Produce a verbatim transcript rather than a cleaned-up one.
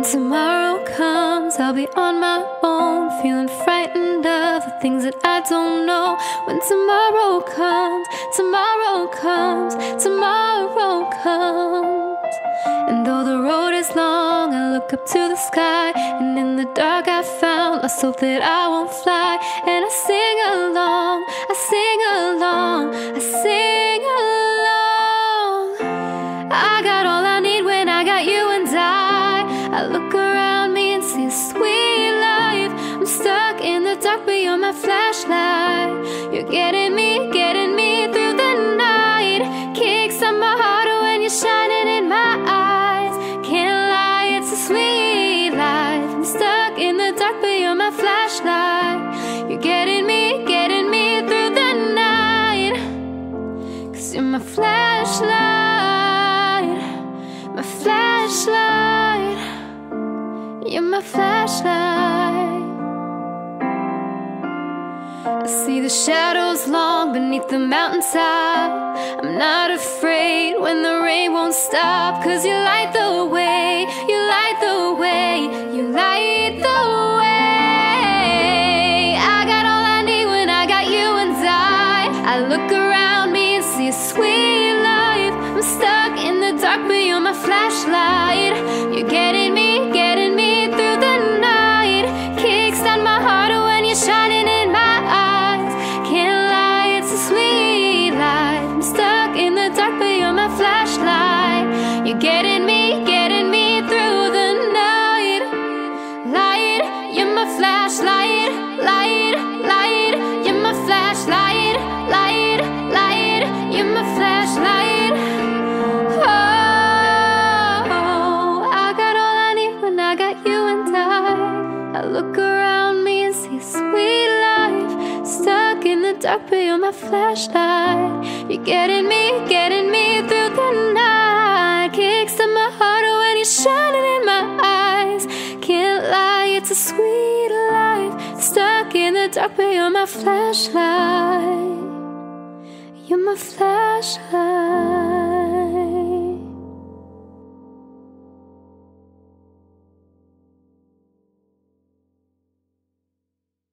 tomorrow comes, I'll be on my own, feeling frightened of the things that I don't know. When tomorrow comes, tomorrow comes, tomorrow comes. And though the road is long, I look up to the sky, and in the dark I found lost hope that I won't fly. And I sing along, I sing along, I sing along. I got all I need when I got you and I. I look around me and see a sweet life. I'm stuck in the dark, but you're my flashlight. You're getting me, getting me through the night. Kickstart my heart when you're shining in my eyes. Can't lie, it's a sweet life. I'm stuck in the dark, but you're my flashlight. You're getting me, getting me through the night. Cause you're my flashlight, my flashlight. You're my flashlight. I see the shadows long beneath the mountainside. I'm not afraid when the rain won't stop. Cause you light the way, you light the way, you light the way. I got all I need when I got you and I. I look around me and see a sweet life. I'm stuck in the dark, but you're my flashlight. You're getting me, getting me through the night. Kickstart my heart when you're shining in my eyes. Can't lie, it's a sweet life. I'm stuck in the dark, but you're my flashlight. You're getting me, getting me through the night. Light, you're my flashlight. Light, light, you're my flashlight. Light, light, you're my flashlight. Oh, I got all I need when I got you and I. I look around me and see a sweet life. Stuck in the dark, but you're my flashlight. You're getting me, getting me through the night. Kickstart my heart when you're shining in my eyes. Can't lie, it's a sweet life. Stuck in the dark, but you're my flashlight. You're my flashlight.